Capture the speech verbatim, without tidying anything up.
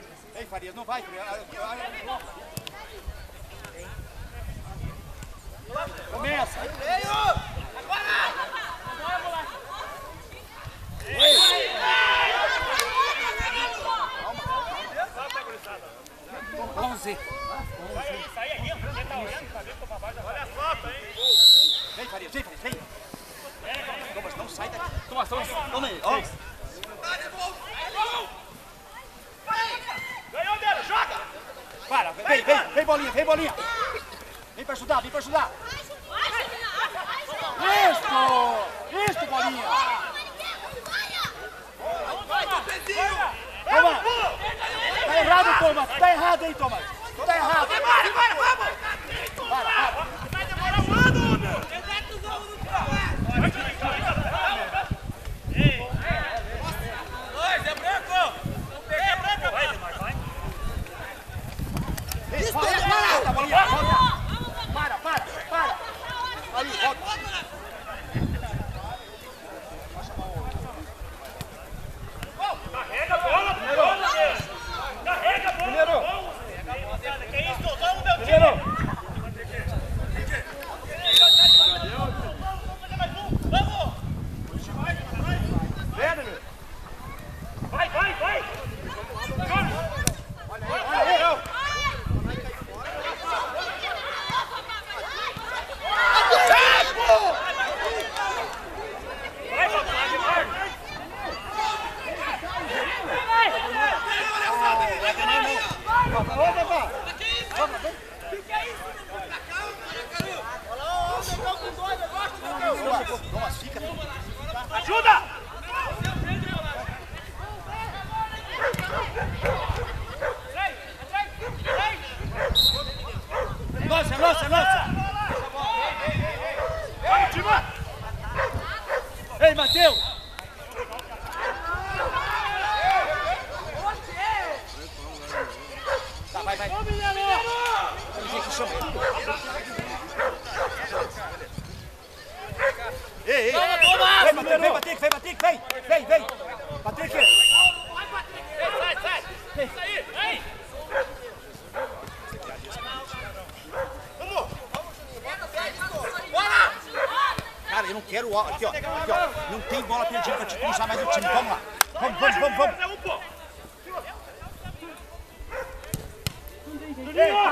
Ei, Farias, não vai. Começa. onze. Sai aí, você tá olhando pra ver como vai dar. Olha a falta, hein? Vem, Farias, vem, Farias, vem. Thomas, não sai daqui. Thomas, Thomas, toma aí, ó. Ganhou dele, joga! Para, vem, vem, vem, bolinha, vem, bolinha. Vem pra ajudar, vem pra ajudar. Isso! Isso, bolinha! Thomas! Tá errado, Thomas! Tá errado, hein, Thomas! Tá errado! Vai, vai, vai, vamos! Para, para! Vai demorar um ano, meu! Ei! Dois, é branco! É branco, vai! Vai! Isso, volta, bolinha, volta! Para, para, para! Ali, volta! Carrega a bola, primeiro! Carrega a bola! Primeiro! Que isso? Vamos, meu time! Vamos! Vai, vai, vai! Ajuda! Nossa, nossa, nossa! Vai, time! Ei, Matheus! Tá, vai, vai. Vamos, Mineiro! Ei, ei! Toma, toma! Vem, Patrick, vem, Patrick, vem, Patrick, vem! Vem, vem! Patrick! Vai, Patrick! Sai, sai! Isso aí! Vem! Vamos! Bora! Cara, eu não quero... ó, Aqui, ó. Aqui, ó. Não tem bola perdida pra te puxar mais o time. Vamos lá. Vamos, vamos, vamos, vamos. Ei,